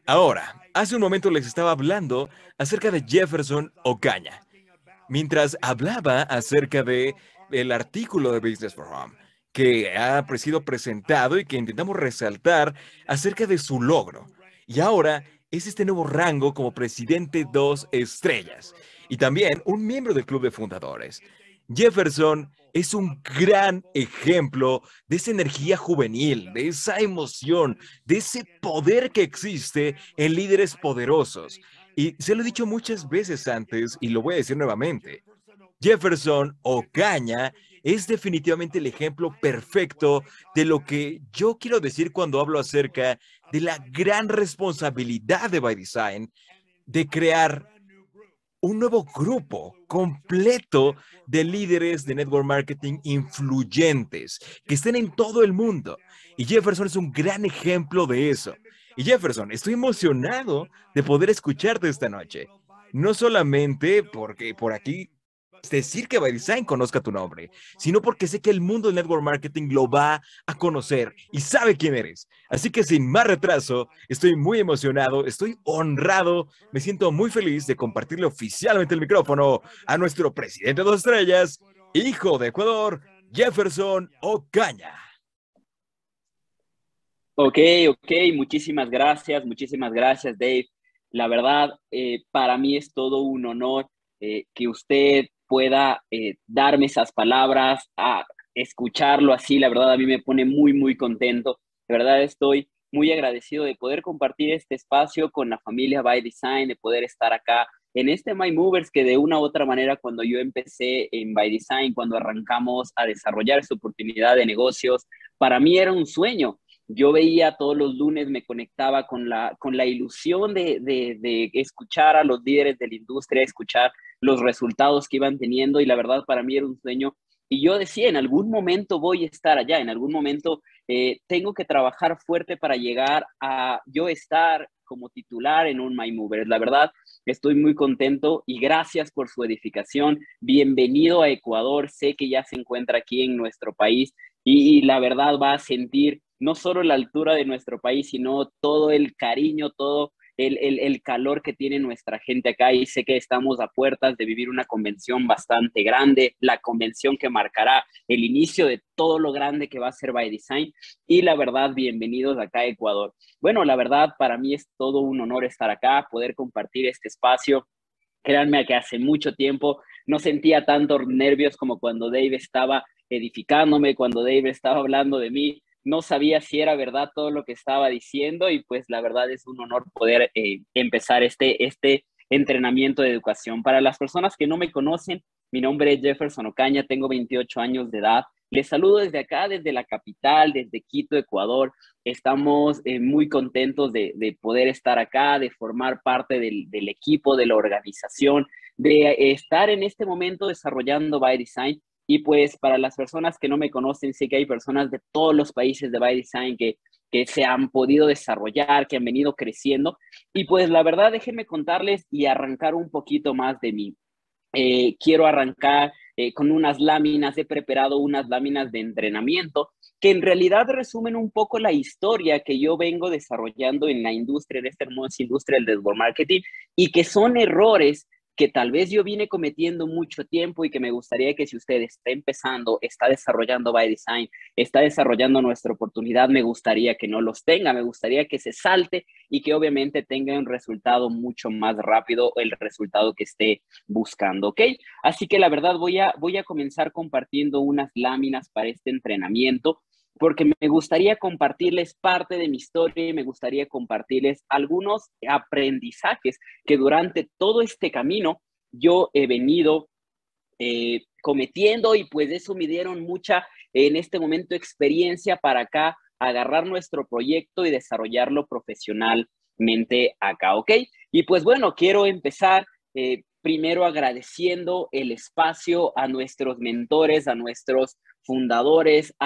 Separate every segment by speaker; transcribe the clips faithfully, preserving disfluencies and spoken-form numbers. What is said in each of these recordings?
Speaker 1: Ahora, hace un momento les estaba hablando acerca de Jefferson Ocaña, mientras hablaba acerca de el artículo de Business for Home que ha sido presentado y que intentamos resaltar acerca de su logro. Y ahora es este nuevo rango como presidente dos estrellas y también un miembro del club de fundadores. Jefferson es un gran ejemplo de esa energía juvenil, de esa emoción, de ese poder que existe en líderes poderosos. Y se lo he dicho muchas veces antes y lo voy a decir nuevamente. Jefferson Ocaña es definitivamente el ejemplo perfecto de lo que yo quiero decir cuando hablo acerca de la gran responsabilidad de By Design de crear un nuevo grupo completo de líderes de network marketing influyentes que estén en todo el mundo. Y Jefferson es un gran ejemplo de eso. Y Jefferson, estoy emocionado de poder escucharte esta noche. No solamente porque por aquí decir que By Design conozca tu nombre, sino porque sé que el mundo del network marketing lo va a conocer y sabe quién eres. Así que sin más retraso, estoy muy emocionado, estoy honrado, me siento muy feliz de compartirle oficialmente el micrófono a nuestro presidente de dos estrellas, hijo de Ecuador, Jefferson Ocaña.
Speaker 2: Ok, ok, muchísimas gracias, muchísimas gracias, Dave. La verdad, eh, para mí es todo un honor eh, que usted pueda eh, darme esas palabras, a escucharlo así. La verdad, a mí me pone muy, muy contento. De verdad, estoy muy agradecido de poder compartir este espacio con la familia By Design, de poder estar acá en este My Movers que de una u otra manera, cuando yo empecé en By Design, cuando arrancamos a desarrollar esta oportunidad de negocios, para mí era un sueño. Yo veía todos los lunes, me conectaba con la, con la ilusión de, de, de escuchar a los líderes de la industria, escuchar los resultados que iban teniendo, y la verdad para mí era un sueño. Y yo decía, en algún momento voy a estar allá, en algún momento eh, tengo que trabajar fuerte para llegar a yo estar como titular en un My Mover. La verdad, estoy muy contento y gracias por su edificación. Bienvenido a Ecuador. Sé que ya se encuentra aquí en nuestro país y, y la verdad va a sentir no solo la altura de nuestro país, sino todo el cariño, todo el, el, el calor que tiene nuestra gente acá. Y sé que estamos a puertas de vivir una convención bastante grande, la convención que marcará el inicio de todo lo grande que va a ser By Design. Y la verdad, bienvenidos acá a Ecuador. Bueno, la verdad, para mí es todo un honor estar acá, poder compartir este espacio. Créanme que hace mucho tiempo no sentía tantos nervios como cuando Dave estaba edificándome, cuando Dave estaba hablando de mí. No sabía si era verdad todo lo que estaba diciendo, y pues la verdad es un honor poder eh, empezar este, este entrenamiento de educación. Para las personas que no me conocen, mi nombre es Jefferson Ocaña, tengo veintiocho años de edad. Les saludo desde acá, desde la capital, desde Quito, Ecuador. Estamos eh, muy contentos de, de, poder estar acá, de formar parte del, del equipo, de la organización, de eh, estar en este momento desarrollando By Design. Y pues para las personas que no me conocen, sé que hay personas de todos los países de By Design que, que se han podido desarrollar, que han venido creciendo. Y pues la verdad, déjenme contarles y arrancar un poquito más de mí. Eh, quiero arrancar eh, con unas láminas, he preparado unas láminas de entrenamiento que en realidad resumen un poco la historia que yo vengo desarrollando en la industria, en esta hermosa industria del network marketing, y que son errores que tal vez yo vine cometiendo mucho tiempo y que me gustaría que si usted está empezando, está desarrollando By Design, está desarrollando nuestra oportunidad, me gustaría que no los tenga, me gustaría que se salte y que obviamente tenga un resultado mucho más rápido, el resultado que esté buscando, ¿ok? Así que la verdad voy a, voy a comenzar compartiendo unas láminas para este entrenamiento, porque me gustaría compartirles parte de mi historia y me gustaría compartirles algunos aprendizajes que durante todo este camino yo he venido eh, cometiendo, y pues eso me dieron mucha, en este momento, experiencia para acá agarrar nuestro proyecto y desarrollarlo profesionalmente acá, ¿ok? Y pues bueno, quiero empezar eh, primero agradeciendo el espacio a nuestros mentores, a nuestros fundadores, a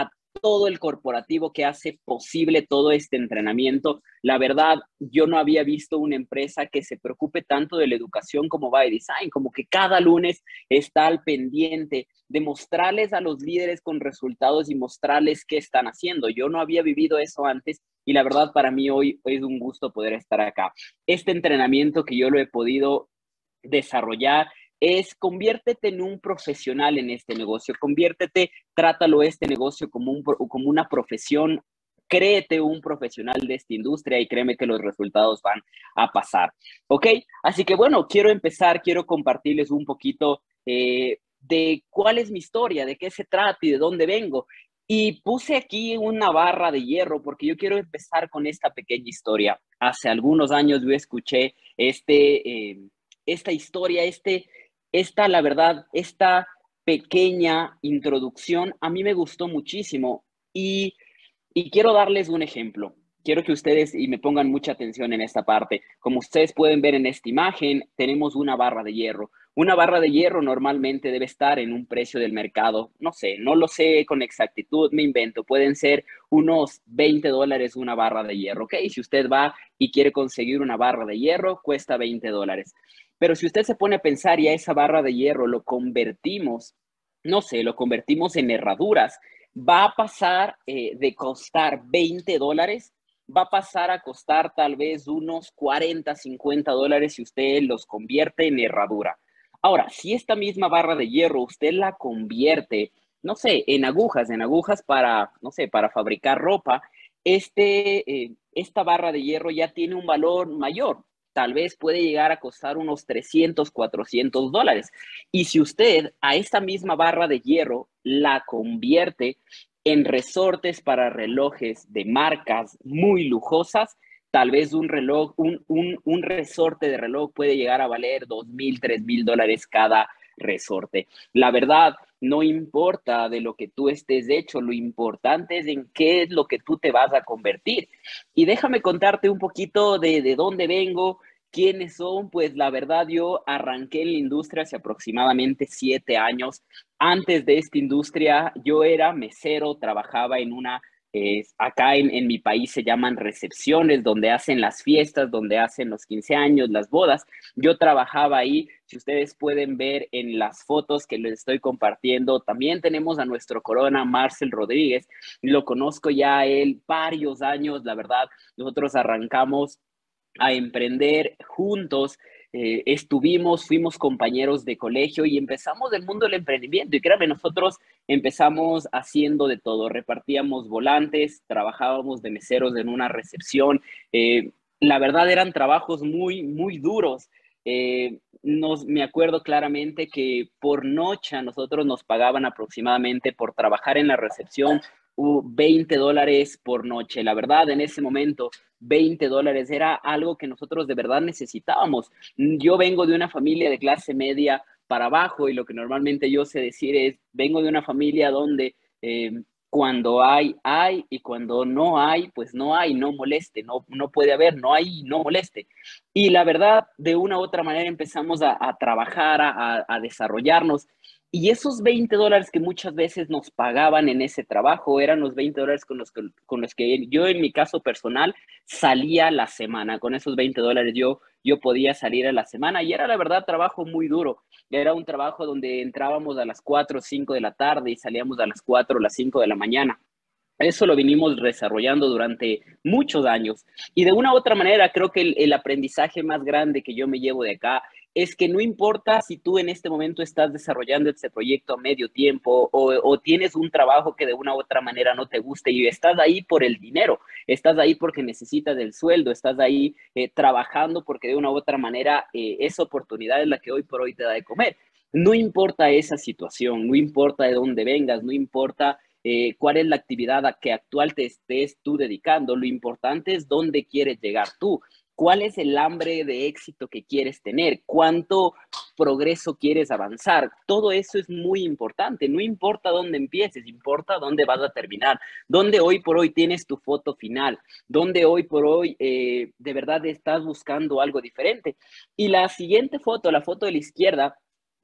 Speaker 2: todo el corporativo que hace posible todo este entrenamiento. La verdad, yo no había visto una empresa que se preocupe tanto de la educación como By Design, como que cada lunes está al pendiente de mostrarles a los líderes con resultados y mostrarles qué están haciendo. Yo no había vivido eso antes y la verdad para mí hoy es un gusto poder estar acá. Este entrenamiento que yo lo he podido desarrollar es conviértete en un profesional en este negocio, conviértete, trátalo este negocio como, un, como una profesión, créete un profesional de esta industria y créeme que los resultados van a pasar, ¿ok? Así que bueno, quiero empezar, quiero compartirles un poquito eh, de cuál es mi historia, de qué se trata y de dónde vengo. Y puse aquí una barra de hierro porque yo quiero empezar con esta pequeña historia. Hace algunos años yo escuché este, eh, esta historia, este esta, la verdad, esta pequeña introducción a mí me gustó muchísimo y, y quiero darles un ejemplo. Quiero que ustedes y me pongan mucha atención en esta parte. Como ustedes pueden ver en esta imagen, tenemos una barra de hierro. Una barra de hierro normalmente debe estar en un precio del mercado. No sé, no lo sé con exactitud, me invento. Pueden ser unos veinte dólares una barra de hierro, ¿ok? Si usted va y quiere conseguir una barra de hierro, cuesta veinte dólares. Pero si usted se pone a pensar y a esa barra de hierro lo convertimos, no sé, lo convertimos en herraduras, va a pasar eh, de costar veinte dólares, va a pasar a costar tal vez unos cuarenta, cincuenta dólares si usted los convierte en herradura. Ahora, si esta misma barra de hierro usted la convierte, no sé, en agujas, en agujas para, no sé, para fabricar ropa, este, eh, esta barra de hierro ya tiene un valor mayor. Tal vez puede llegar a costar unos trescientos, cuatrocientos dólares. Y si usted a esta misma barra de hierro la convierte en resortes para relojes de marcas muy lujosas, tal vez un reloj, un, un, un resorte de reloj puede llegar a valer dos mil, tres mil dólares cada resorte. La verdad, no importa de lo que tú estés hecho, lo importante es en qué es lo que tú te vas a convertir. Y déjame contarte un poquito de, de dónde vengo, quiénes son. Pues la verdad, yo arranqué en la industria hace aproximadamente siete años. Antes de esta industria, yo era mesero, trabajaba en una eh, acá en, en mi país se llaman recepciones, donde hacen las fiestas, donde hacen los quince años, las bodas. Yo trabajaba ahí, si ustedes pueden ver en las fotos que les estoy compartiendo, también tenemos a nuestro corona, Marcel Rodríguez, lo conozco ya a él varios años, la verdad, nosotros arrancamos a emprender juntos. Eh, estuvimos, fuimos compañeros de colegio y empezamos el mundo del emprendimiento. Y créanme, nosotros empezamos haciendo de todo. Repartíamos volantes, trabajábamos de meseros en una recepción. Eh, la verdad eran trabajos muy, muy duros. Eh, nos, me acuerdo claramente que por noche a nosotros nos pagaban aproximadamente por trabajar en la recepción uh, veinte dólares por noche. La verdad, en ese momento veinte dólares era algo que nosotros de verdad necesitábamos. Yo vengo de una familia de clase media para abajo y lo que normalmente yo sé decir es, vengo de una familia donde eh, cuando hay, hay y cuando no hay, pues no hay, no moleste, no, no puede haber, no hay, no moleste. Y la verdad, de una u otra manera empezamos a, a trabajar, a, a desarrollarnos. Y esos veinte dólares que muchas veces nos pagaban en ese trabajo eran los veinte dólares con los que, con los que yo en mi caso personal salía la semana. Con esos veinte dólares yo, yo podía salir a la semana y era la verdad trabajo muy duro. Era un trabajo donde entrábamos a las cuatro o cinco de la tarde y salíamos a las cuatro o las cinco de la mañana. Eso lo vinimos desarrollando durante muchos años. Y de una u otra manera, creo que el, el, aprendizaje más grande que yo me llevo de acá es que no importa si tú en este momento estás desarrollando este proyecto a medio tiempo o, o tienes un trabajo que de una u otra manera no te guste y estás ahí por el dinero, estás ahí porque necesitas el sueldo, estás ahí eh, trabajando porque de una u otra manera eh, esa oportunidad es la que hoy por hoy te da de comer. No importa esa situación, no importa de dónde vengas, no importa Eh, cuál es la actividad a que actual te estés tú dedicando. Lo importante es dónde quieres llegar tú, cuál es el hambre de éxito que quieres tener, cuánto progreso quieres avanzar. Todo eso es muy importante. No importa dónde empieces, importa dónde vas a terminar, dónde hoy por hoy tienes tu foto final, dónde hoy por hoy eh, de verdad estás buscando algo diferente. Y la siguiente foto, la foto de la izquierda,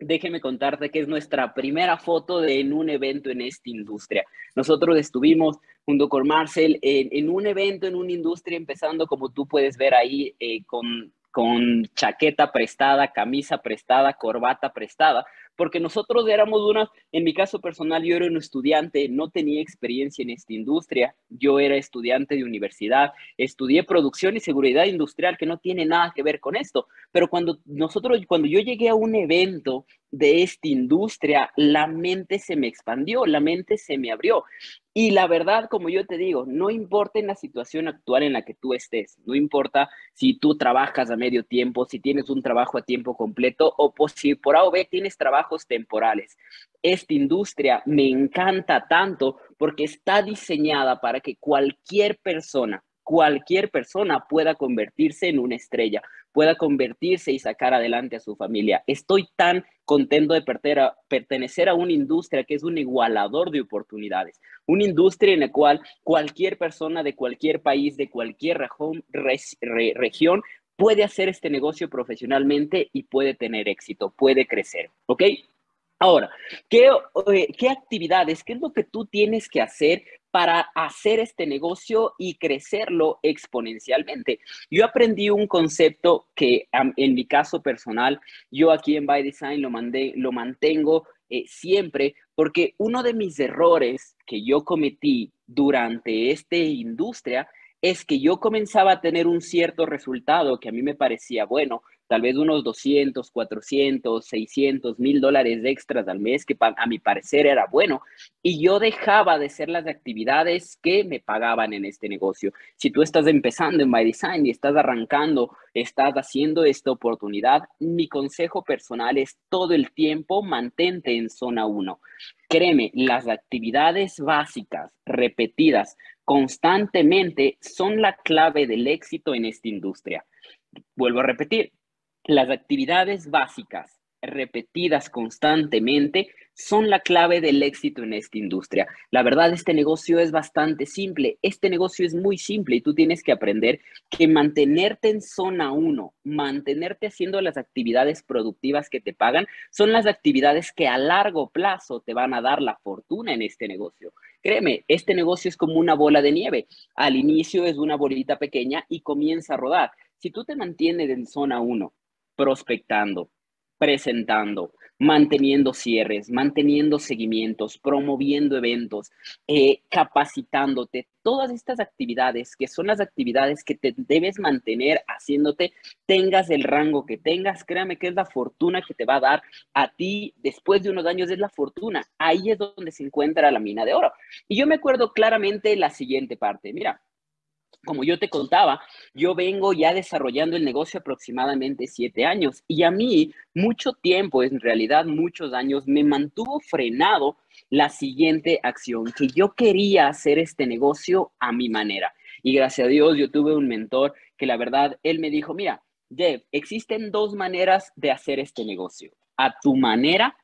Speaker 2: déjeme contarte que es nuestra primera foto de, en un evento en esta industria. Nosotros estuvimos junto con Marcel en, en un evento, en una industria, empezando como tú puedes ver ahí, eh, con, con chaqueta prestada, camisa prestada, corbata prestada, porque nosotros éramos una, en mi caso personal, yo era un estudiante, no tenía experiencia en esta industria, yo era estudiante de universidad, estudié producción y seguridad industrial, que no tiene nada que ver con esto, pero cuando nosotros, cuando yo llegué a un evento de esta industria, la mente se me expandió, la mente se me abrió. Y la verdad, como yo te digo, no importa en la situación actual en la que tú estés, no importa si tú trabajas a medio tiempo, si tienes un trabajo a tiempo completo o pues, si por A o B tienes trabajos temporales. Esta industria me encanta tanto porque está diseñada para que cualquier persona, cualquier persona pueda convertirse en una estrella, pueda convertirse y sacar adelante a su familia. Estoy tan contento de pertenecer a una industria que es un igualador de oportunidades, una industria en la cual cualquier persona de cualquier país, de cualquier región, re, región, puede hacer este negocio profesionalmente y puede tener éxito, puede crecer, ¿ok? Ahora, ¿qué, eh, ¿qué actividades, qué es lo que tú tienes que hacer para hacer este negocio y crecerlo exponencialmente? Yo aprendí un concepto que um, en mi caso personal, yo aquí en By Design lo, mandé, lo mantengo eh, siempre, porque uno de mis errores que yo cometí durante esta industria es que yo comenzaba a tener un cierto resultado que a mí me parecía bueno, tal vez unos doscientos, cuatrocientos, seiscientos, mil dólares extras al mes, que a mi parecer era bueno, y yo dejaba de hacer las actividades que me pagaban en este negocio. Si tú estás empezando en By Design y estás arrancando, estás haciendo esta oportunidad, mi consejo personal es todo el tiempo mantente en zona uno. Créeme, las actividades básicas, repetidas constantemente, son la clave del éxito en esta industria. Vuelvo a repetir, las actividades básicas repetidas constantemente son la clave del éxito en esta industria. La verdad, este negocio es bastante simple. Este negocio es muy simple y tú tienes que aprender que mantenerte en zona uno, mantenerte haciendo las actividades productivas que te pagan, son las actividades que a largo plazo te van a dar la fortuna en este negocio. Créeme, este negocio es como una bola de nieve. Al inicio es una bolita pequeña y comienza a rodar. Si tú te mantienes en zona uno, prospectando, presentando, manteniendo cierres, manteniendo seguimientos, promoviendo eventos, eh, capacitándote, todas estas actividades que son las actividades que te debes mantener haciéndote, tengas el rango que tengas, créame que es la fortuna que te va a dar a ti después de unos años, es la fortuna. Ahí es donde se encuentra la mina de oro. Y yo me acuerdo claramente la siguiente parte, mira, como yo te contaba, yo vengo ya desarrollando el negocio aproximadamente siete años y a mí mucho tiempo, en realidad muchos años, me mantuvo frenado la siguiente acción, que yo quería hacer este negocio a mi manera. Y gracias a Dios yo tuve un mentor que la verdad, él me dijo, mira, Jeff, existen dos maneras de hacer este negocio, a tu manera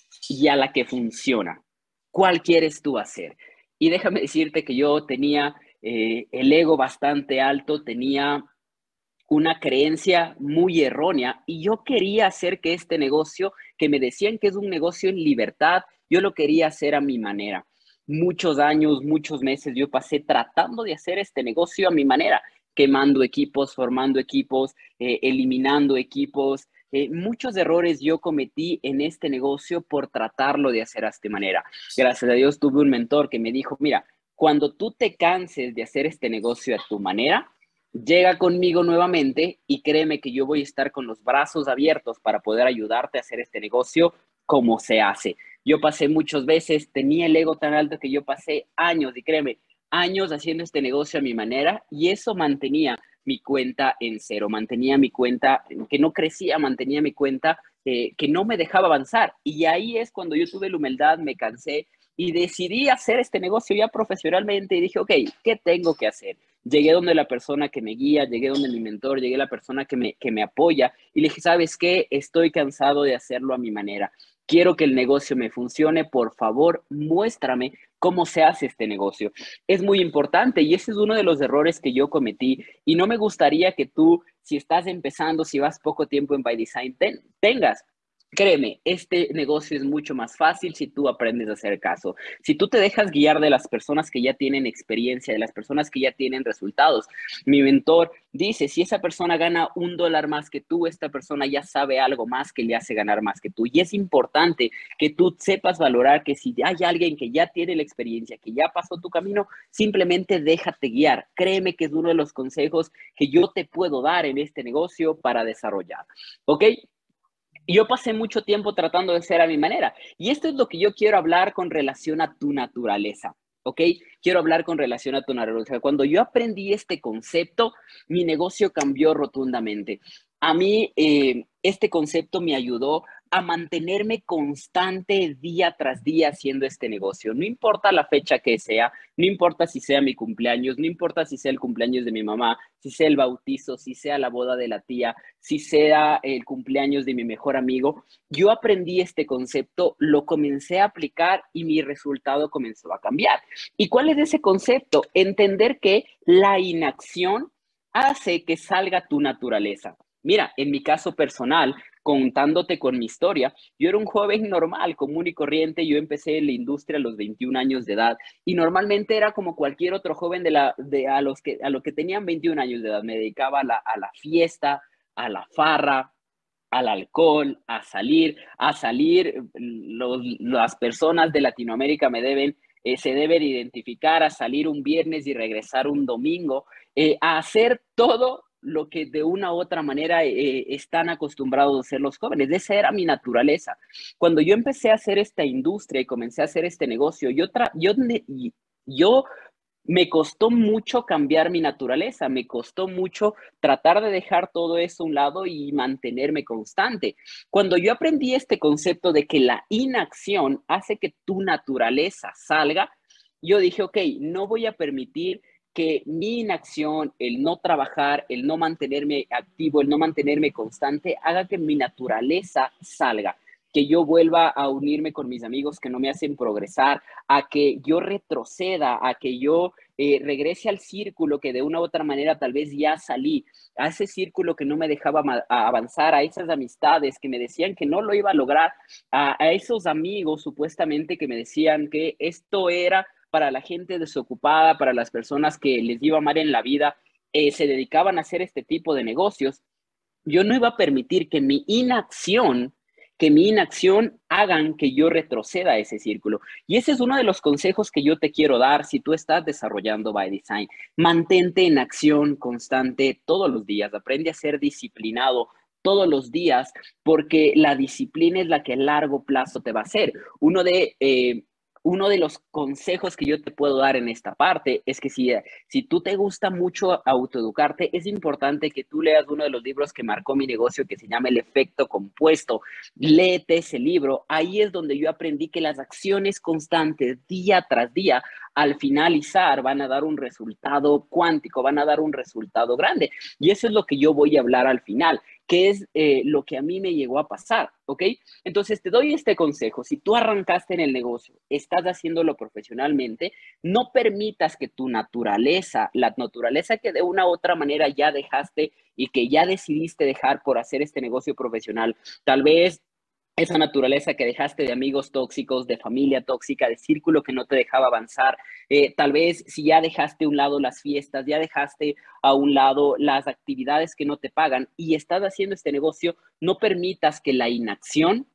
Speaker 2: y a la que funciona. ¿Cuál quieres tú hacer? Y déjame decirte que yo tenía eh, el ego bastante alto, tenía una creencia muy errónea y yo quería hacer que este negocio, que me decían que es un negocio en libertad, yo lo quería hacer a mi manera. Muchos años, muchos meses yo pasé tratando de hacer este negocio a mi manera, quemando equipos, formando equipos, eh, eliminando equipos. Eh, muchos errores yo cometí en este negocio por tratarlo de hacer a esta manera. Gracias a Dios tuve un mentor que me dijo, mira, cuando tú te canses de hacer este negocio a tu manera, llega conmigo nuevamente y créeme que yo voy a estar con los brazos abiertos para poder ayudarte a hacer este negocio como se hace. Yo pasé muchas veces, tenía el ego tan alto que yo pasé años, y créeme, años haciendo este negocio a mi manera y eso mantenía mi cuenta en cero, mantenía mi cuenta que no crecía, mantenía mi cuenta eh, que no me dejaba avanzar. Y ahí es cuando yo tuve la humildad, me cansé y decidí hacer este negocio ya profesionalmente y dije, ok, ¿qué tengo que hacer? Llegué donde la persona que me guía, llegué donde mi mentor, llegué a la persona que me, que me apoya y le dije, ¿sabes qué? Estoy cansado de hacerlo a mi manera. Quiero que el negocio me funcione. Por favor, muéstrame cómo se hace este negocio. Es muy importante y ese es uno de los errores que yo cometí y no me gustaría que tú, si estás empezando, si vas poco tiempo en By Design, ten, tengas Créeme, este negocio es mucho más fácil si tú aprendes a hacer caso. Si tú te dejas guiar de las personas que ya tienen experiencia, de las personas que ya tienen resultados. Mi mentor dice, si esa persona gana un dólar más que tú, esta persona ya sabe algo más que le hace ganar más que tú. Y es importante que tú sepas valorar que si hay alguien que ya tiene la experiencia, que ya pasó tu camino, simplemente déjate guiar. Créeme que es uno de los consejos que yo te puedo dar en este negocio para desarrollar. ¿Ok? Y yo pasé mucho tiempo tratando de ser a mi manera. Y esto es lo que yo quiero hablar con relación a tu naturaleza. ¿Ok? Quiero hablar con relación a tu naturaleza. Cuando yo aprendí este concepto, mi negocio cambió rotundamente. A mí, eh, este concepto me ayudó a mantenerme constante día tras día haciendo este negocio. No importa la fecha que sea, no importa si sea mi cumpleaños, no importa si sea el cumpleaños de mi mamá, si sea el bautizo, si sea la boda de la tía, si sea el cumpleaños de mi mejor amigo. Yo aprendí este concepto, lo comencé a aplicar y mi resultado comenzó a cambiar. ¿Y cuál es ese concepto? Entender que la inacción hace que salga tu naturaleza. Mira, en mi caso personal, contándote con mi historia, yo era un joven normal, común y corriente. Yo empecé en la industria a los veintiún años de edad y normalmente era como cualquier otro joven de la, de, a, los que, a los que tenían veintiún años de edad. Me dedicaba a la, a la fiesta, a la farra, al alcohol, a salir, a salir. Los, las personas de Latinoamérica me deben, eh, se deben identificar a salir un viernes y regresar un domingo, eh, a hacer todo lo que de una u otra manera eh, están acostumbrados a hacer los jóvenes. Esa era mi naturaleza. Cuando yo empecé a hacer esta industria y comencé a hacer este negocio, yo, tra yo, yo me costó mucho cambiar mi naturaleza, me costó mucho tratar de dejar todo eso a un lado y mantenerme constante. Cuando yo aprendí este concepto de que la inacción hace que tu naturaleza salga, yo dije, ok, no voy a permitir que mi inacción, el no trabajar, el no mantenerme activo, el no mantenerme constante, haga que mi naturaleza salga, que yo vuelva a unirme con mis amigos que no me hacen progresar, a que yo retroceda, a que yo eh, regrese al círculo que de una u otra manera tal vez ya salí, a ese círculo que no me dejaba avanzar, a esas amistades que me decían que no lo iba a lograr, a, a esos amigos supuestamente que me decían que esto era para la gente desocupada, para las personas que les iba mal en la vida, eh, se dedicaban a hacer este tipo de negocios. Yo no iba a permitir que mi inacción que mi inacción hagan que yo retroceda a ese círculo. Y ese es uno de los consejos que yo te quiero dar si tú estás desarrollando By Design. Mantente en acción constante todos los días. Aprende a ser disciplinado todos los días, porque la disciplina es la que a largo plazo te va a hacer. Uno de... Eh, uno de los consejos que yo te puedo dar en esta parte es que si, si tú te gusta mucho autoeducarte, es importante que tú leas uno de los libros que marcó mi negocio, que se llama El Efecto Compuesto. Léete ese libro. Ahí es donde yo aprendí que las acciones constantes, día tras día, al finalizar van a dar un resultado cuántico, van a dar un resultado grande. Y eso es lo que yo voy a hablar al final, que es eh, lo que a mí me llegó a pasar, ¿ok? Entonces te doy este consejo. Si tú arrancaste en el negocio, estás haciéndolo profesionalmente, no permitas que tu naturaleza, la naturaleza que de una u otra manera ya dejaste y que ya decidiste dejar por hacer este negocio profesional, tal vez esa naturaleza que dejaste de amigos tóxicos, de familia tóxica, de círculo que no te dejaba avanzar, eh, tal vez si ya dejaste a un lado las fiestas, ya dejaste a un lado las actividades que no te pagan y estás haciendo este negocio, no permitas que la inacción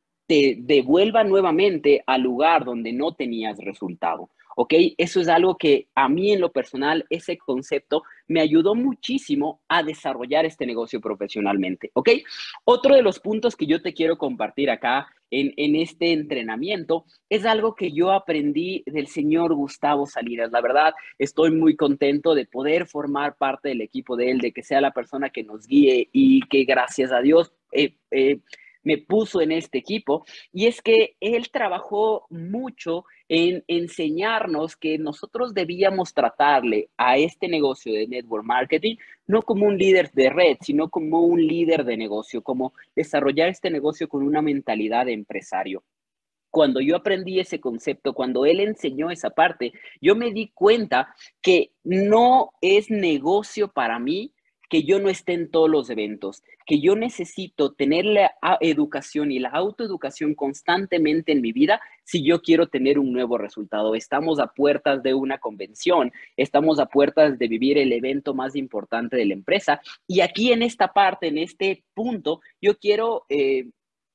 Speaker 2: te devuelva nuevamente al lugar donde no tenías resultado. ¿Ok? Eso es algo que a mí en lo personal, ese concepto me ayudó muchísimo a desarrollar este negocio profesionalmente. ¿Ok? Otro de los puntos que yo te quiero compartir acá en, en este entrenamiento es algo que yo aprendí del señor Gustavo Salinas. La verdad, estoy muy contento de poder formar parte del equipo de él, de que sea la persona que nos guíe y que gracias a Dios eh, eh, me puso en este equipo. Y es que él trabajó mucho en enseñarnos que nosotros debíamos tratarle a este negocio de network marketing no como un líder de red, sino como un líder de negocio, como desarrollar este negocio con una mentalidad de empresario. Cuando yo aprendí ese concepto, cuando él enseñó esa parte, yo me di cuenta que no es negocio para mí que yo no esté en todos los eventos, que yo necesito tener la educación y la autoeducación constantemente en mi vida si yo quiero tener un nuevo resultado. Estamos a puertas de una convención, estamos a puertas de vivir el evento más importante de la empresa y aquí en esta parte, en este punto, yo quiero eh,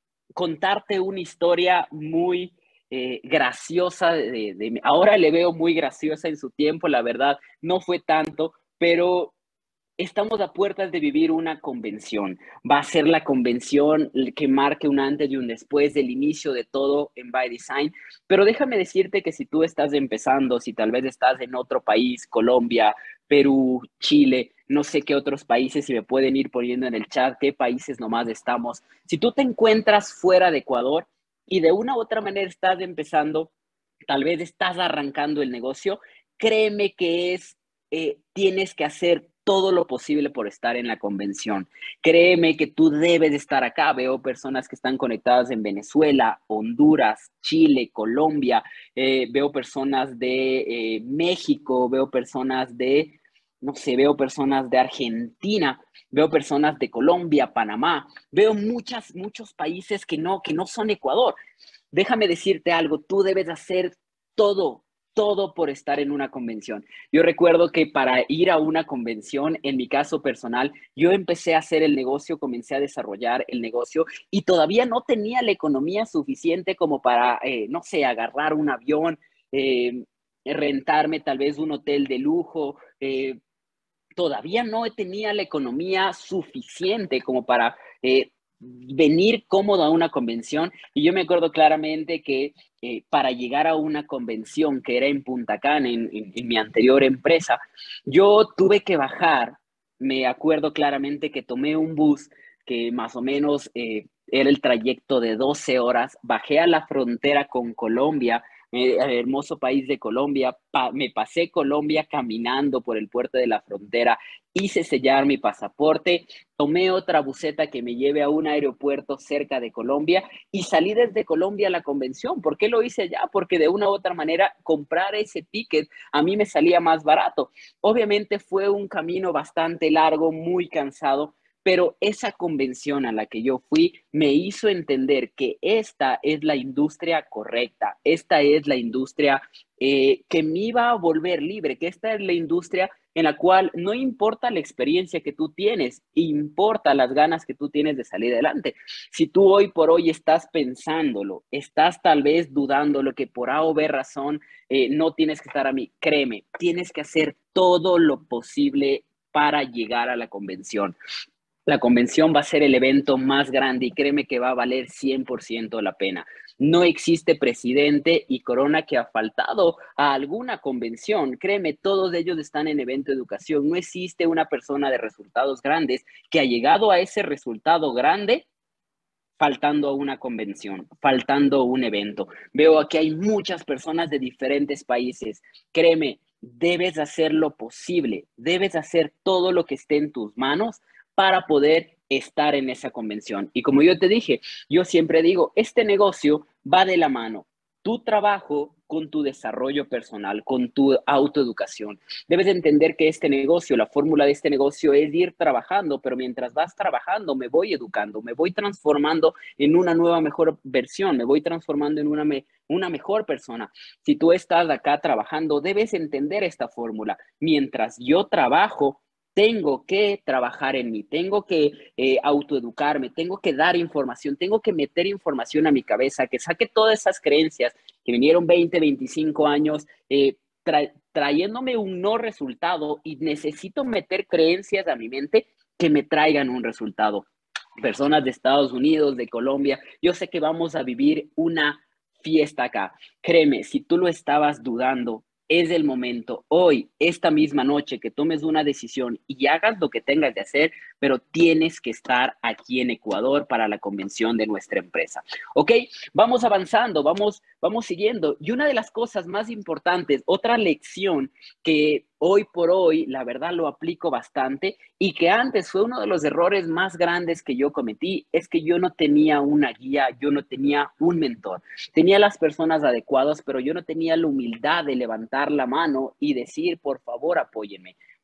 Speaker 2: contarte una historia muy eh, graciosa. De, de, ahora le veo muy graciosa en su tiempo, la verdad, no fue tanto, pero estamos a puertas de vivir una convención. Va a ser la convención que marque un antes y un después del inicio de todo en By Design. Pero déjame decirte que si tú estás empezando, si tal vez estás en otro país, Colombia, Perú, Chile, no sé qué otros países, si me pueden ir poniendo en el chat qué países nomás estamos. Si tú te encuentras fuera de Ecuador y de una u otra manera estás empezando, tal vez estás arrancando el negocio, créeme que es, eh, tienes que hacer todo lo posible por estar en la convención. Créeme que tú debes estar acá. Veo personas que están conectadas en Venezuela, Honduras, Chile, Colombia. Eh, veo personas de eh, México, veo personas de, no sé, veo personas de Argentina, veo personas de Colombia, Panamá. Veo muchas, muchos países que no, que no son Ecuador. Déjame decirte algo, tú debes hacer todo, todo por estar en una convención. Yo recuerdo que para ir a una convención, en mi caso personal, yo empecé a hacer el negocio, comencé a desarrollar el negocio y todavía no tenía la economía suficiente como para, eh, no sé, agarrar un avión, eh, rentarme tal vez un hotel de lujo. Eh, todavía no tenía la economía suficiente como para eh, venir cómodo a una convención. Y yo me acuerdo claramente que eh, para llegar a una convención que era en Punta Cana, en, en, en mi anterior empresa, yo tuve que bajar. Me acuerdo claramente que tomé un bus que más o menos eh, era el trayecto de doce horas. Bajé a la frontera con Colombia, eh, hermoso país de Colombia. Pa me pasé Colombia caminando por el puerto de la frontera, hice sellar mi pasaporte, tomé otra buseta que me lleve a un aeropuerto cerca de Colombia y salí desde Colombia a la convención. ¿Por qué lo hice allá? Porque de una u otra manera comprar ese ticket a mí me salía más barato. Obviamente fue un camino bastante largo, muy cansado, pero esa convención a la que yo fui me hizo entender que esta es la industria correcta, esta es la industria eh, que me iba a volver libre, que esta es la industria en la cual no importa la experiencia que tú tienes, importa las ganas que tú tienes de salir adelante. Si tú hoy por hoy estás pensándolo, estás tal vez dudándolo, que por A o B razón eh, no tienes que estar a mí, créeme, tienes que hacer todo lo posible para llegar a la convención. La convención va a ser el evento más grande y créeme que va a valer cien por ciento la pena. No existe presidente y corona que ha faltado a alguna convención. Créeme, todos ellos están en evento de educación. No existe una persona de resultados grandes que ha llegado a ese resultado grande faltando a una convención, faltando a un evento. Veo aquí hay muchas personas de diferentes países. Créeme, debes hacer lo posible, debes hacer todo lo que esté en tus manos para poder estar en esa convención. Y como yo te dije, yo siempre digo, este negocio va de la mano. Tu trabajo con tu desarrollo personal, con tu autoeducación. Debes entender que este negocio, la fórmula de este negocio es ir trabajando, pero mientras vas trabajando me voy educando, me voy transformando en una nueva mejor versión, me voy transformando en una, me, una mejor persona. Si tú estás acá trabajando, debes entender esta fórmula. Mientras yo trabajo, tengo que trabajar en mí, tengo que eh, autoeducarme, tengo que dar información, tengo que meter información a mi cabeza, que saque todas esas creencias que vinieron veinte, veinticinco años eh, tra trayéndome un no resultado y necesito meter creencias a mi mente que me traigan un resultado. Personas de Estados Unidos, de Colombia, yo sé que vamos a vivir una fiesta acá. Créeme, si tú lo estabas dudando, es el momento, hoy, esta misma noche, que tomes una decisión y hagas lo que tengas de hacer, pero tienes que estar aquí en Ecuador para la convención de nuestra empresa. ¿Ok? Vamos avanzando, vamos, vamos siguiendo. Y una de las cosas más importantes, otra lección que hoy por hoy, la verdad, lo aplico bastante y que antes fue uno de los errores más grandes que yo cometí, es que yo no tenía una guía, yo no tenía un mentor. Tenía las personas adecuadas, pero yo no tenía la humildad de levantar la mano y decir, por favor, apóyenme.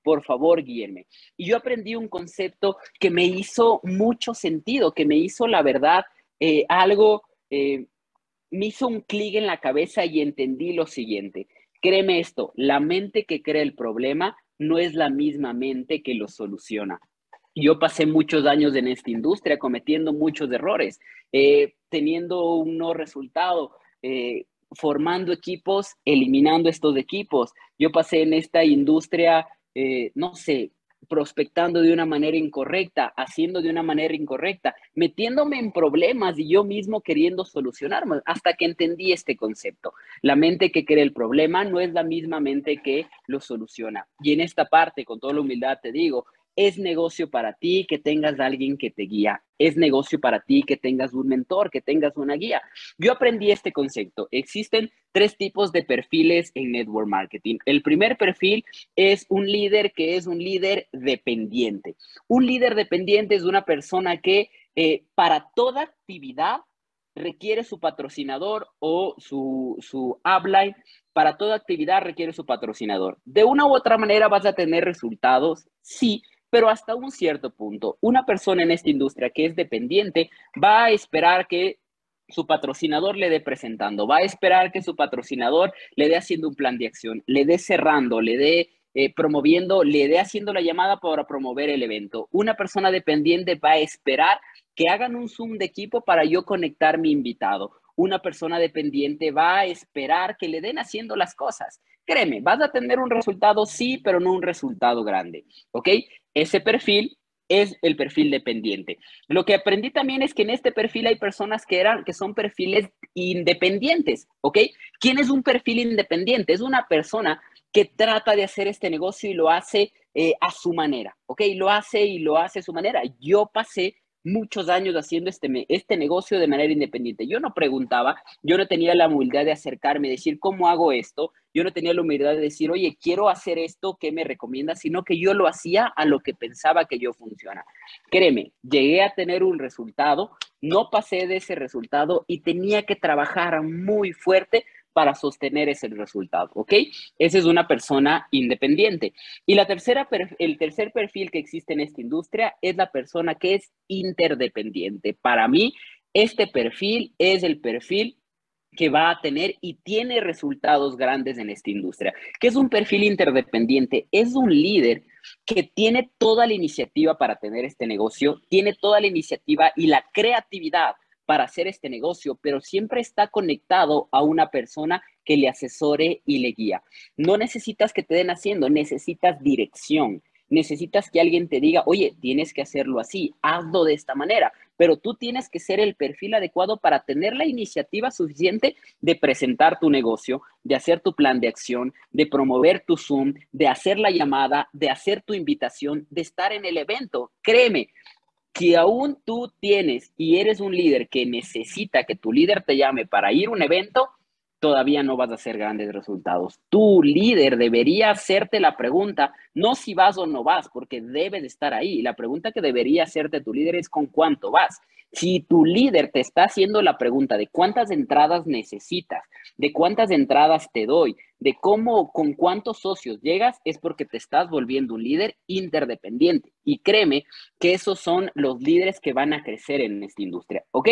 Speaker 2: por favor, guíenme. Y yo aprendí un concepto que me hizo mucho sentido, que me hizo, la verdad, eh, algo, eh, me hizo un clic en la cabeza y entendí lo siguiente. Créeme esto, la mente que crea el problema no es la misma mente que lo soluciona. Yo pasé muchos años en esta industria cometiendo muchos errores, eh, teniendo un no resultado, eh, formando equipos, eliminando estos equipos. Yo pasé en esta industria, eh, no sé, prospectando de una manera incorrecta, haciendo de una manera incorrecta, metiéndome en problemas y yo mismo queriendo solucionarme, hasta que entendí este concepto. La mente que crea el problema no es la misma mente que lo soluciona. Y en esta parte, con toda la humildad te digo, es negocio para ti que tengas a alguien que te guía. Es negocio para ti que tengas un mentor, que tengas una guía. Yo aprendí este concepto. Existen tres tipos de perfiles en network marketing. El primer perfil es un líder que es un líder dependiente. Un líder dependiente es una persona que eh, para toda actividad requiere su patrocinador o su, su upline. Para toda actividad requiere su patrocinador. De una u otra manera vas a tener resultados, sí, pero hasta un cierto punto. Una persona en esta industria que es dependiente va a esperar que su patrocinador le dé presentando, va a esperar que su patrocinador le dé haciendo un plan de acción, le dé cerrando, le dé eh, promoviendo, le dé haciendo la llamada para promover el evento. Una persona dependiente va a esperar que hagan un Zoom de equipo para yo conectar mi invitado. Una persona dependiente va a esperar que le den haciendo las cosas. Créeme, vas a tener un resultado, sí, pero no un resultado grande, ¿ok? Ese perfil es el perfil dependiente. Lo que aprendí también es que en este perfil hay personas que, eran, que son perfiles independientes, ¿ok? ¿Quién es un perfil independiente? Es una persona que trata de hacer este negocio y lo hace eh, a su manera, ¿ok? Lo hace y lo hace a su manera. Yo pasé muchos años haciendo este, este negocio de manera independiente. Yo no preguntaba, yo no tenía la humildad de acercarme, decir, ¿cómo hago esto? Yo no tenía la humildad de decir, oye, quiero hacer esto, ¿qué me recomiendas? Sino que yo lo hacía a lo que pensaba que yo funciona. Créeme, llegué a tener un resultado, no pasé de ese resultado y tenía que trabajar muy fuerte para sostener ese resultado, ¿ok? Esa es una persona independiente. Y la tercera, el tercer perfil que existe en esta industria es la persona que es interdependiente. Para mí, este perfil es el perfil que va a tener y tiene resultados grandes en esta industria. ¿Qué es un perfil interdependiente? Es un líder que tiene toda la iniciativa para tener este negocio, tiene toda la iniciativa y la creatividad para hacer este negocio, pero siempre está conectado a una persona que le asesore y le guía. No necesitas que te den haciendo, necesitas dirección. Necesitas que alguien te diga, oye, tienes que hacerlo así, hazlo de esta manera, pero tú tienes que ser el perfil adecuado para tener la iniciativa suficiente de presentar tu negocio, de hacer tu plan de acción, de promover tu Zoom, de hacer la llamada, de hacer tu invitación, de estar en el evento. Créeme, si aún tú tienes y eres un líder que necesita que tu líder te llame para ir a un evento, todavía no vas a hacer grandes resultados. Tu líder debería hacerte la pregunta, no si vas o no vas, porque debes de estar ahí. La pregunta que debería hacerte tu líder es con cuánto vas. Si tu líder te está haciendo la pregunta de cuántas entradas necesitas, de cuántas entradas te doy, de cómo, con cuántos socios llegas, es porque te estás volviendo un líder interdependiente. Y créeme que esos son los líderes que van a crecer en esta industria, ¿ok?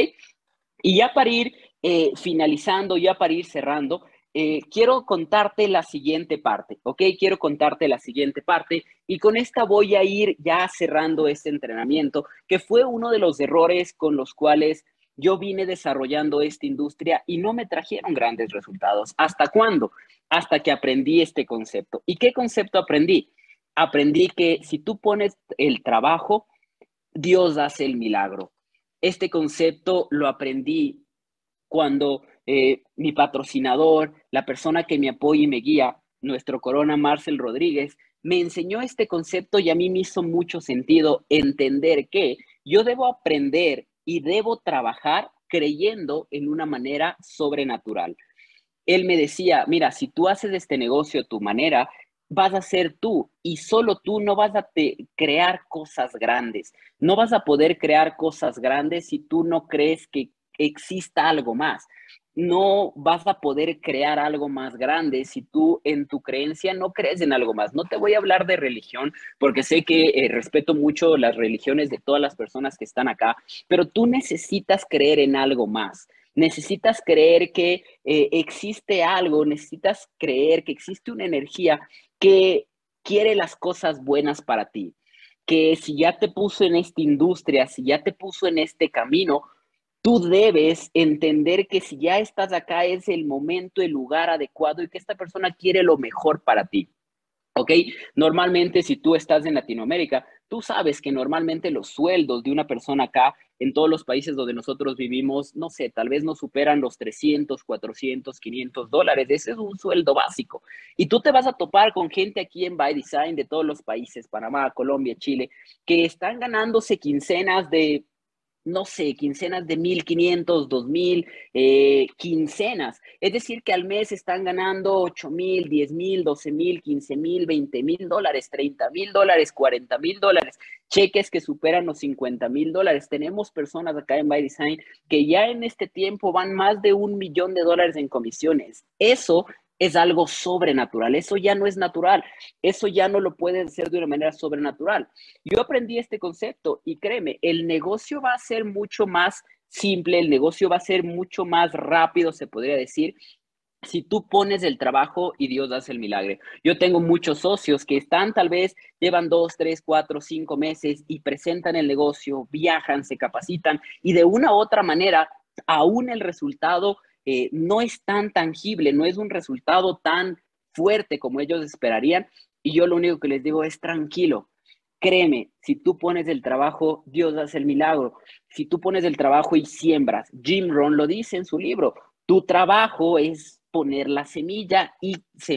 Speaker 2: Y ya para ir eh, finalizando, ya para ir cerrando, eh, quiero contarte la siguiente parte, ¿ok? Quiero contarte la siguiente parte y con esta voy a ir ya cerrando este entrenamiento, que fue uno de los errores con los cuales yo vine desarrollando esta industria y no me trajeron grandes resultados. ¿Hasta cuándo? Hasta que aprendí este concepto. ¿Y qué concepto aprendí? Aprendí que si tú pones el trabajo, Dios hace el milagro. Este concepto lo aprendí cuando eh, mi patrocinador, la persona que me apoya y me guía, nuestro corona Marcel Rodríguez, me enseñó este concepto y a mí me hizo mucho sentido entender que yo debo aprender y debo trabajar creyendo en una manera sobrenatural. Él me decía, mira, si tú haces este negocio a tu manera, vas a ser tú y solo tú no vas a te crear cosas grandes. No vas a poder crear cosas grandes si tú no crees que exista algo más. no vas a poder crear algo más grande si tú en tu creencia no crees en algo más. No te voy a hablar de religión porque sé que eh, respeto mucho las religiones de todas las personas que están acá, pero tú necesitas creer en algo más. Necesitas creer que eh, existe algo, necesitas creer que existe una energía que quiere las cosas buenas para ti, que si ya te puso en esta industria, si ya te puso en este camino, tú debes entender que si ya estás acá es el momento, el lugar adecuado y que esta persona quiere lo mejor para ti. ¿Ok? Normalmente, si tú estás en Latinoamérica, tú sabes que normalmente los sueldos de una persona acá, en todos los países donde nosotros vivimos, no sé, tal vez no superan los trescientos, cuatrocientos, quinientos dólares. Ese es un sueldo básico. Y tú te vas a topar con gente aquí en By Design de todos los países, Panamá, Colombia, Chile, que están ganándose quincenas de no sé, quincenas de mil quinientos, dos mil, eh, quincenas. Es decir, que al mes están ganando ocho mil, diez mil, doce mil, quince mil, veinte mil dólares, treinta mil dólares, cuarenta mil dólares, cheques que superan los cincuenta mil dólares. Tenemos personas acá en By Design que ya en este tiempo van más de un millón de dólares en comisiones. Eso es algo sobrenatural, eso ya no es natural, eso ya no lo puedes hacer de una manera sobrenatural. Yo aprendí este concepto y créeme, el negocio va a ser mucho más simple, el negocio va a ser mucho más rápido, se podría decir, si tú pones el trabajo y Dios hace el milagro. Yo tengo muchos socios que están tal vez, llevan dos, tres, cuatro, cinco meses y presentan el negocio, viajan, se capacitan y de una u otra manera, aún el resultado eh, no es tan tangible, no es un resultado tan fuerte como ellos esperarían. Y yo lo único que les digo es tranquilo. Créeme, si tú pones el trabajo, Dios hace el milagro. Si tú pones el trabajo y siembras, Jim Rohn lo dice en su libro, tu trabajo es poner la semilla y,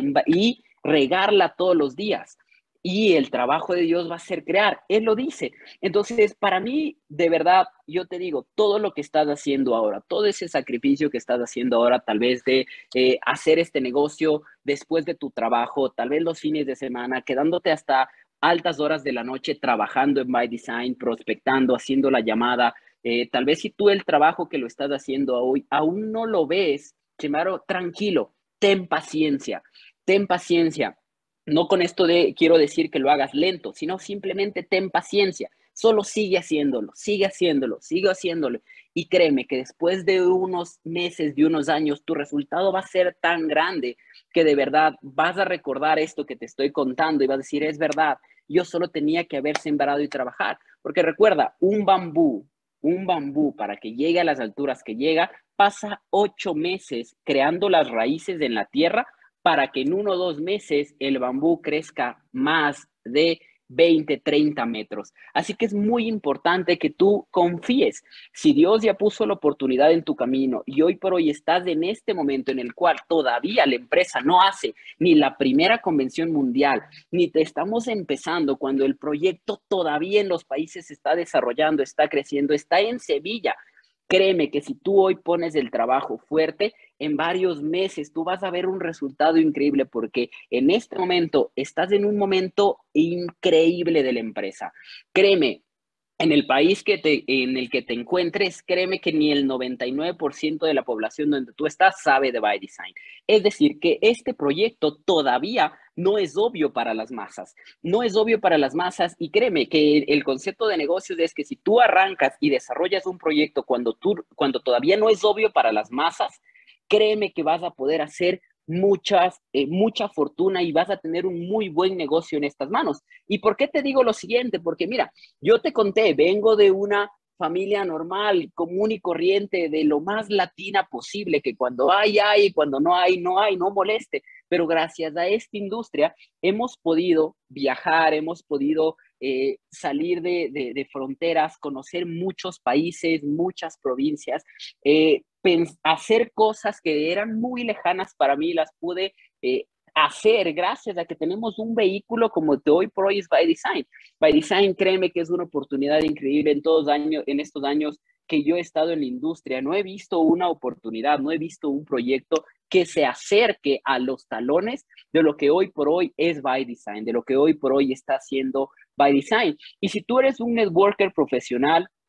Speaker 2: y regarla todos los días. Y el trabajo de Dios va a ser crear. Él lo dice. Entonces, para mí, de verdad, yo te digo, todo lo que estás haciendo ahora, todo ese sacrificio que estás haciendo ahora, tal vez de eh, hacer este negocio después de tu trabajo, tal vez los fines de semana, quedándote hasta altas horas de la noche trabajando en By Design, prospectando, haciendo la llamada. Eh, tal vez si tú el trabajo que lo estás haciendo hoy aún no lo ves, Chimaro, tranquilo, ten paciencia, ten paciencia. No con esto de quiero decir que lo hagas lento, sino simplemente ten paciencia. Solo sigue haciéndolo, sigue haciéndolo, sigue haciéndolo. Y créeme que después de unos meses, de unos años, tu resultado va a ser tan grande que de verdad vas a recordar esto que te estoy contando y vas a decir, es verdad, yo solo tenía que haber sembrado y trabajar. Porque recuerda, un bambú, un bambú para que llegue a las alturas que llega, pasa ocho meses creando las raíces en la tierra para que en uno o dos meses el bambú crezca más de veinte, treinta metros. Así que es muy importante que tú confíes. Si Dios ya puso la oportunidad en tu camino y hoy por hoy estás en este momento en el cual todavía la empresa no hace ni la primera convención mundial, ni te estamos empezando cuando el proyecto todavía en los países se está desarrollando, está creciendo, está en Sevilla. Créeme que si tú hoy pones el trabajo fuerte, en varios meses tú vas a ver un resultado increíble porque en este momento estás en un momento increíble de la empresa. Créeme, en el país que te, en el que te encuentres, créeme que ni el noventa y nueve por ciento de la población donde tú estás sabe de By Design. Es decir, que este proyecto todavía no es obvio para las masas. No es obvio para las masas y créeme que el concepto de negocios es que si tú arrancas y desarrollas un proyecto cuando, tú, cuando todavía no es obvio para las masas, créeme que vas a poder hacer muchas, eh, mucha fortuna y vas a tener un muy buen negocio en estas manos. ¿Y por qué te digo lo siguiente? Porque mira, yo te conté, vengo de una familia normal, común y corriente, de lo más latina posible, que cuando hay, hay, cuando no hay, no hay, no moleste. Pero gracias a esta industria hemos podido viajar, hemos podido eh, salir de, de, de, fronteras, conocer muchos países, muchas provincias, eh, hacer cosas que eran muy lejanas para mí, las pude eh, hacer gracias a que tenemos un vehículo como de hoy por hoy es By Design. By Design, créeme que es una oportunidad increíble en todos años, en estos años que yo he estado en la industria. No he visto una oportunidad, no he visto un proyecto que se acerque a los talones de lo que hoy por hoy es By Design, de lo que hoy por hoy está haciendo By Design. Y si tú eres un networker profesional,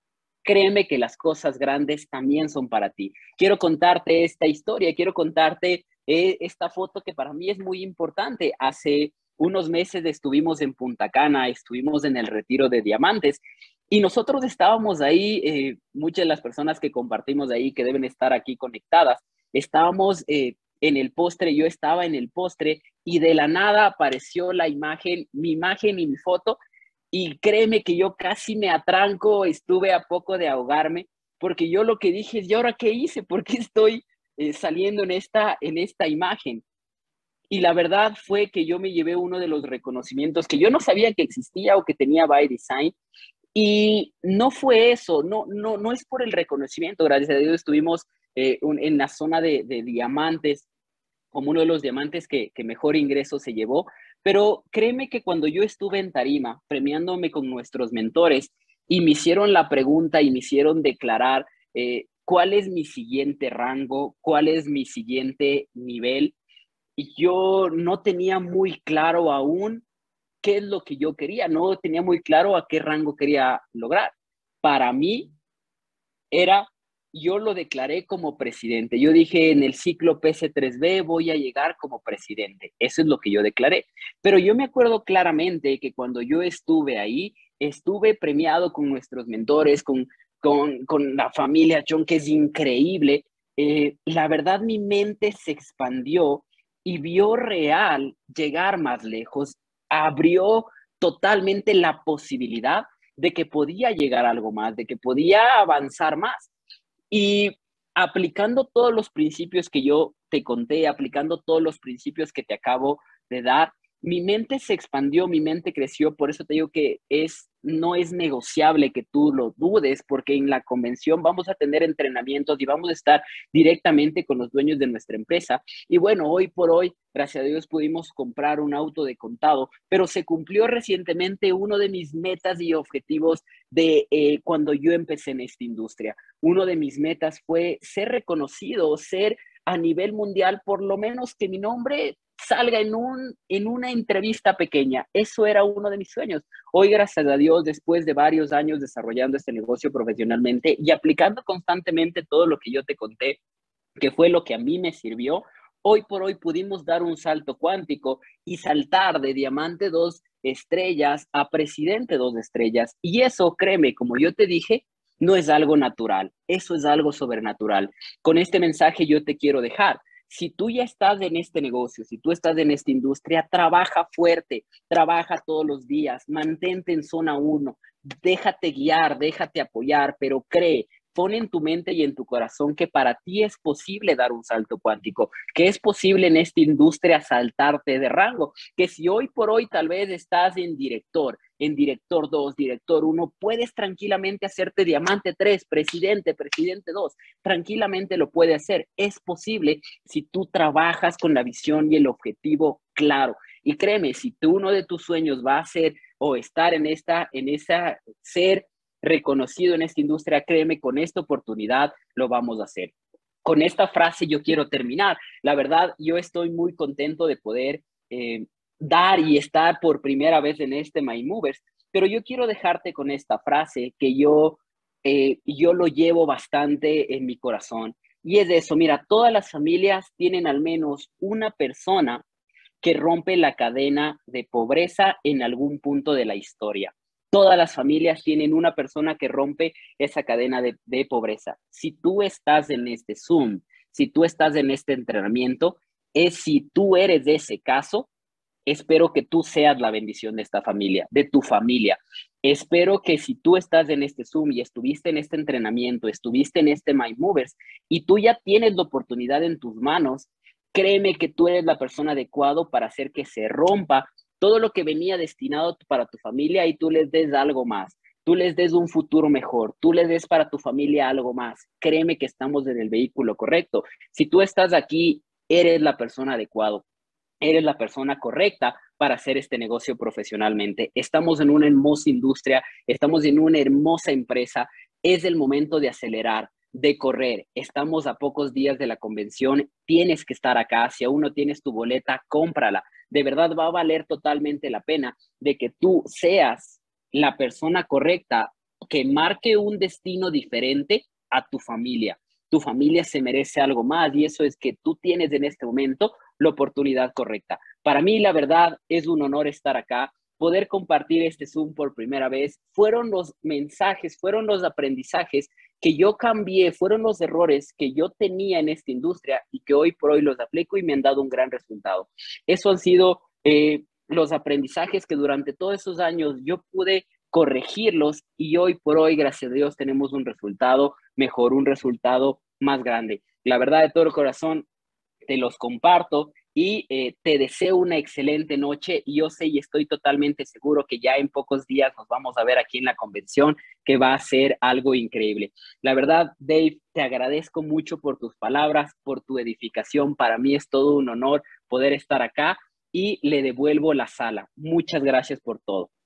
Speaker 2: créeme que las cosas grandes también son para ti. Quiero contarte esta historia, quiero contarte eh, esta foto que para mí es muy importante. Hace unos meses estuvimos en Punta Cana, estuvimos en el Retiro de Diamantes y nosotros estábamos ahí, eh, muchas de las personas que compartimos ahí, que deben estar aquí conectadas, estábamos eh, en el postre, yo estaba en el postre y de la nada apareció la imagen, mi imagen y mi foto. Y créeme que yo casi me atranco, estuve a poco de ahogarme, porque yo lo que dije es, ¿y ahora qué hice? ¿Por qué estoy eh, saliendo en esta, en esta imagen? Y la verdad fue que yo me llevé uno de los reconocimientos que yo no sabía que existía o que tenía By Design. Y no fue eso, no, no, no es por el reconocimiento, gracias a Dios estuvimos eh, un, en la zona de, de diamantes, como uno de los diamantes que, que mejor ingreso se llevó, pero créeme que cuando yo estuve en tarima premiándome con nuestros mentores y me hicieron la pregunta y me hicieron declarar eh, cuál es mi siguiente rango, cuál es mi siguiente nivel, y yo no tenía muy claro aún qué es lo que yo quería, no tenía muy claro a qué rango quería lograr. Para mí era, yo lo declaré como presidente. Yo dije, en el ciclo P C tres B voy a llegar como presidente. Eso es lo que yo declaré. Pero yo me acuerdo claramente que cuando yo estuve ahí, estuve premiado con nuestros mentores, con, con, con la familia Chon, que es increíble. Eh, la verdad, mi mente se expandió y vio real llegar más lejos. Abrió totalmente la posibilidad de que podía llegar a algo más, de que podía avanzar más. Y aplicando todos los principios que yo te conté, aplicando todos los principios que te acabo de dar, mi mente se expandió, mi mente creció, por eso te digo que es, no es negociable que tú lo dudes, porque en la convención vamos a tener entrenamientos y vamos a estar directamente con los dueños de nuestra empresa. Y bueno, hoy por hoy, gracias a Dios, pudimos comprar un auto de contado, pero se cumplió recientemente uno de mis metas y objetivos de eh, cuando yo empecé en esta industria. Uno de mis metas fue ser reconocido, ser a nivel mundial, por lo menos que mi nombre salga en, un, en una entrevista pequeña. Eso era uno de mis sueños. Hoy, gracias a Dios, después de varios años desarrollando este negocio profesionalmente y aplicando constantemente todo lo que yo te conté, que fue lo que a mí me sirvió, hoy por hoy pudimos dar un salto cuántico y saltar de diamante dos estrellas a presidente dos estrellas. Y eso, créeme, como yo te dije, no es algo natural, eso es algo sobrenatural. Con este mensaje yo te quiero dejar. Si tú ya estás en este negocio, si tú estás en esta industria, trabaja fuerte, trabaja todos los días, mantente en zona uno, déjate guiar, déjate apoyar, pero cree, pon en tu mente y en tu corazón que para ti es posible dar un salto cuántico, que es posible en esta industria saltarte de rango, que si hoy por hoy tal vez estás en director, en director dos, director uno, puedes tranquilamente hacerte diamante tres, presidente, presidente dos, tranquilamente lo puede hacer. Es posible si tú trabajas con la visión y el objetivo claro. Y créeme, si tú uno de tus sueños va a ser o estar en esta, en esa, ser reconocido en esta industria, créeme, con esta oportunidad lo vamos a hacer. Con esta frase yo quiero terminar. La verdad, yo estoy muy contento de poder eh, dar y estar por primera vez en este My Movers, pero yo quiero dejarte con esta frase que yo, eh, yo lo llevo bastante en mi corazón. Y es de eso, mira, todas las familias tienen al menos una persona que rompe la cadena de pobreza en algún punto de la historia. Todas las familias tienen una persona que rompe esa cadena de, de pobreza. Si tú estás en este Zoom, si tú estás en este entrenamiento, es si tú eres de ese caso, espero que tú seas la bendición de esta familia, de tu familia. Espero que si tú estás en este Zoom y estuviste en este entrenamiento, estuviste en este My Movers y tú ya tienes la oportunidad en tus manos, créeme que tú eres la persona adecuada para hacer que se rompa todo lo que venía destinado para tu familia y tú les des algo más. Tú les des un futuro mejor, tú les des para tu familia algo más. Créeme que estamos en el vehículo correcto. Si tú estás aquí, eres la persona adecuada, eres la persona correcta para hacer este negocio profesionalmente. Estamos en una hermosa industria, estamos en una hermosa empresa. Es el momento de acelerar, de correr. Estamos a pocos días de la convención. Tienes que estar acá. Si aún no tienes tu boleta, cómprala. De verdad va a valer totalmente la pena de que tú seas la persona correcta que marque un destino diferente a tu familia. Tu familia se merece algo más y eso es que tú tienes en este momento la oportunidad correcta. Para mí, la verdad, es un honor estar acá, poder compartir este Zoom por primera vez. Fueron los mensajes, fueron los aprendizajes que yo cambié, fueron los errores que yo tenía en esta industria y que hoy por hoy los aplico y me han dado un gran resultado. Eso han sido eh, los aprendizajes que durante todos esos años yo pude corregirlos y hoy por hoy, gracias a Dios, tenemos un resultado mejor, un resultado más grande. La verdad, de todo el corazón, te los comparto y eh, te deseo una excelente noche y yo sé y estoy totalmente seguro que ya en pocos días nos vamos a ver aquí en la convención, que va a ser algo increíble. La verdad, Dave, te agradezco mucho por tus palabras, por tu edificación. Para mí es todo un honor poder estar acá y le devuelvo la sala. Muchas gracias por todo.